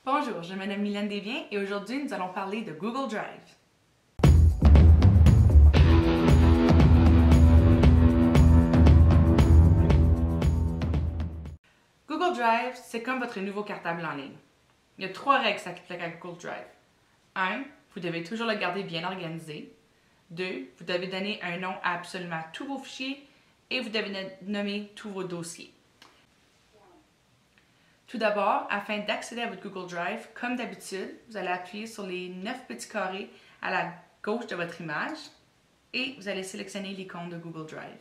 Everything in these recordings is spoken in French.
Bonjour, je m'appelle Mylène Desbiens et aujourd'hui nous allons parler de Google Drive. Google Drive, c'est comme votre nouveau cartable en ligne. Il y a 3 règles qui s'appliquent à Google Drive. 1. Vous devez toujours le garder bien organisé. 2. Vous devez donner un nom à absolument tous vos fichiers et vous devez nommer tous vos dossiers. Tout d'abord, afin d'accéder à votre Google Drive, comme d'habitude, vous allez appuyer sur les 9 petits carrés à la gauche de votre image et vous allez sélectionner l'icône de Google Drive.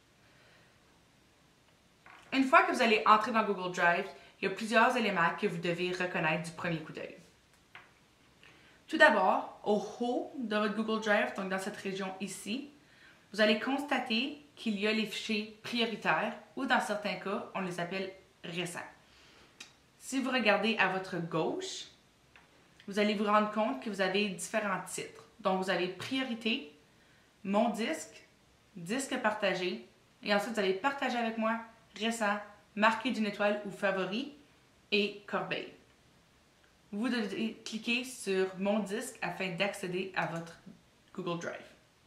Une fois que vous allez entrer dans Google Drive, il y a plusieurs éléments que vous devez reconnaître du premier coup d'œil. Tout d'abord, au haut de votre Google Drive, donc dans cette région ici, vous allez constater qu'il y a les fichiers prioritaires ou dans certains cas, on les appelle récents. Si vous regardez à votre gauche, vous allez vous rendre compte que vous avez différents titres. Donc, vous avez priorité, mon disque, disque partagé, et ensuite vous allez partager avec moi, récent, marqué d'une étoile ou favori, et corbeille. Vous devez cliquer sur mon disque afin d'accéder à votre Google Drive.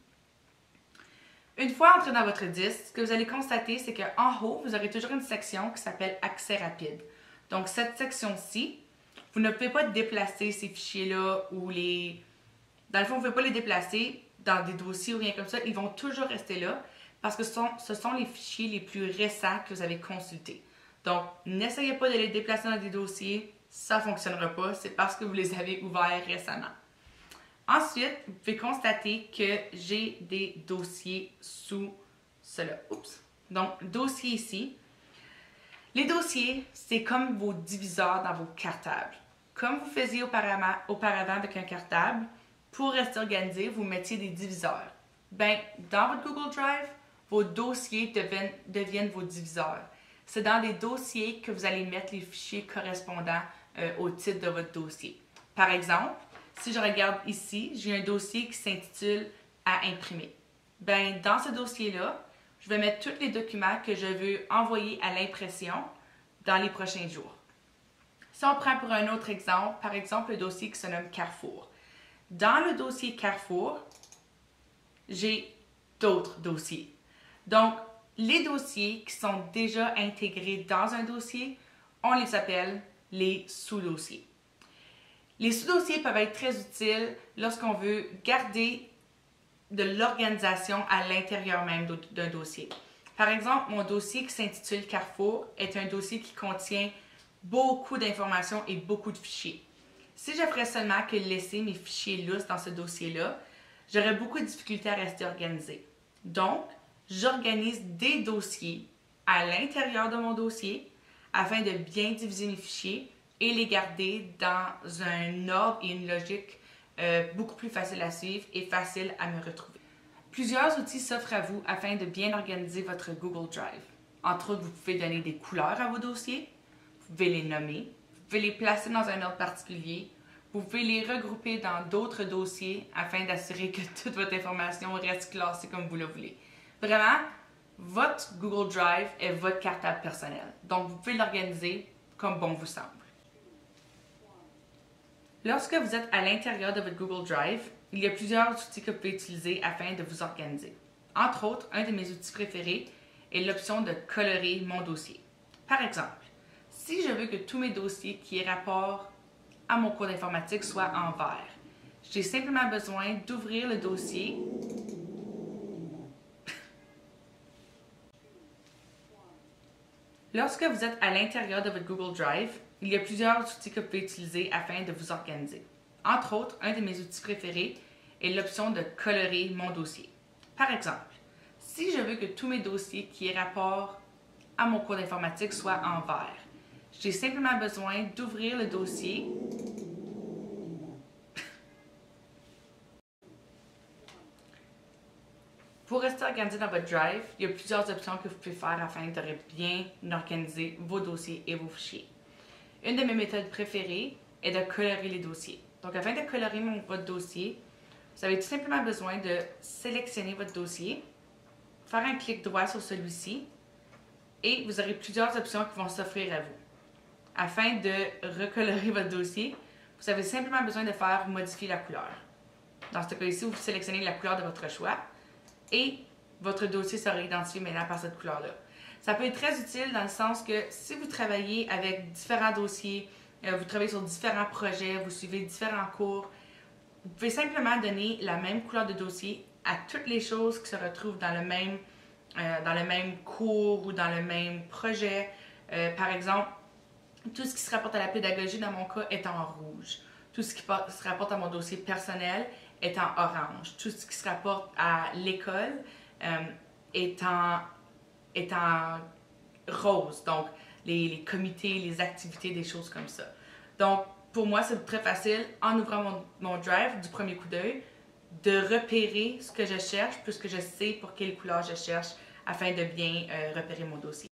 Une fois entré dans votre disque, ce que vous allez constater, c'est qu'en haut, vous aurez toujours une section qui s'appelle Accès rapide. Donc, cette section-ci, vous ne pouvez pas déplacer ces fichiers-là ou les... Dans le fond, vous ne pouvez pas les déplacer dans des dossiers ou rien comme ça. Ils vont toujours rester là parce que ce sont les fichiers les plus récents que vous avez consultés. Donc, n'essayez pas de les déplacer dans des dossiers. Ça ne fonctionnera pas. C'est parce que vous les avez ouverts récemment. Ensuite, vous pouvez constater que j'ai des dossiers sous cela. Oups. Donc, dossier ici. Les dossiers, c'est comme vos diviseurs dans vos cartables. Comme vous faisiez auparavant avec un cartable, pour rester organisé, vous mettiez des diviseurs. Bien, dans votre Google Drive, vos dossiers deviennent vos diviseurs. C'est dans des dossiers que vous allez mettre les fichiers correspondants au titre de votre dossier. Par exemple, si je regarde ici, j'ai un dossier qui s'intitule « À imprimer ». Bien, dans ce dossier-là, je vais mettre tous les documents que je veux envoyer à l'impression dans les prochains jours. Si on prend pour un autre exemple, par exemple le dossier qui se nomme Carrefour. Dans le dossier Carrefour, j'ai d'autres dossiers. Donc, les dossiers qui sont déjà intégrés dans un dossier, on les appelle les sous-dossiers. Les sous-dossiers peuvent être très utiles lorsqu'on veut garder de l'organisation à l'intérieur même d'un dossier. Par exemple, mon dossier qui s'intitule Carrefour est un dossier qui contient beaucoup d'informations et beaucoup de fichiers. Si je ferais seulement que laisser mes fichiers lousses dans ce dossier-là, j'aurais beaucoup de difficultés à rester organisé. Donc, j'organise des dossiers à l'intérieur de mon dossier afin de bien diviser mes fichiers et les garder dans un ordre et une logique beaucoup plus facile à suivre et facile à me retrouver. Plusieurs outils s'offrent à vous afin de bien organiser votre Google Drive. Entre autres, vous pouvez donner des couleurs à vos dossiers, vous pouvez les nommer, vous pouvez les placer dans un ordre particulier, vous pouvez les regrouper dans d'autres dossiers afin d'assurer que toute votre information reste classée comme vous le voulez. Vraiment, votre Google Drive est votre cartable personnel, donc vous pouvez l'organiser comme bon vous semble. Lorsque vous êtes à l'intérieur de votre Google Drive, il y a plusieurs outils que vous pouvez utiliser afin de vous organiser. Entre autres, un de mes outils préférés est l'option de colorer mon dossier. Par exemple, si je veux que tous mes dossiers qui aient rapport à mon cours d'informatique soient en vert, j'ai simplement besoin d'ouvrir le dossier Lorsque vous êtes à l'intérieur de votre Google Drive, il y a plusieurs outils que vous pouvez utiliser afin de vous organiser. Entre autres, un de mes outils préférés est l'option de colorer mon dossier. Par exemple, si je veux que tous mes dossiers qui aient rapport à mon cours d'informatique soient en vert, j'ai simplement besoin d'ouvrir le dossier Pour rester organisé dans votre Drive, il y a plusieurs options que vous pouvez faire afin de bien organiser vos dossiers et vos fichiers. Une de mes méthodes préférées est de colorer les dossiers. Donc, afin de colorer votre dossier, vous avez tout simplement besoin de sélectionner votre dossier, faire un clic droit sur celui-ci et vous aurez plusieurs options qui vont s'offrir à vous. afin de recolorer votre dossier, vous avez simplement besoin de faire modifier la couleur. Dans ce cas-ci, vous sélectionnez la couleur de votre choix et votre dossier sera identifié maintenant par cette couleur-là. Ça peut être très utile dans le sens que si vous travaillez avec différents dossiers, vous travaillez sur différents projets, vous suivez différents cours, vous pouvez simplement donner la même couleur de dossier à toutes les choses qui se retrouvent dans le même cours ou dans le même projet. Par exemple, tout ce qui se rapporte à la pédagogie, dans mon cas, est en rouge. Tout ce qui se rapporte à mon dossier personnel est en orange. Tout ce qui se rapporte à l'école est en rose. Donc, les comités, les activités, des choses comme ça. Donc, pour moi, c'est très facile, en ouvrant mon drive du premier coup d'œil, de repérer ce que je cherche, puisque je sais pour quelle couleur je cherche afin de bien repérer mon dossier.